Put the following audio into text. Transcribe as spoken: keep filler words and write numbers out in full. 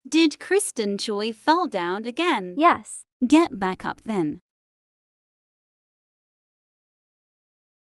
Did Kristen Choi fall down again? Yes. Get back up then.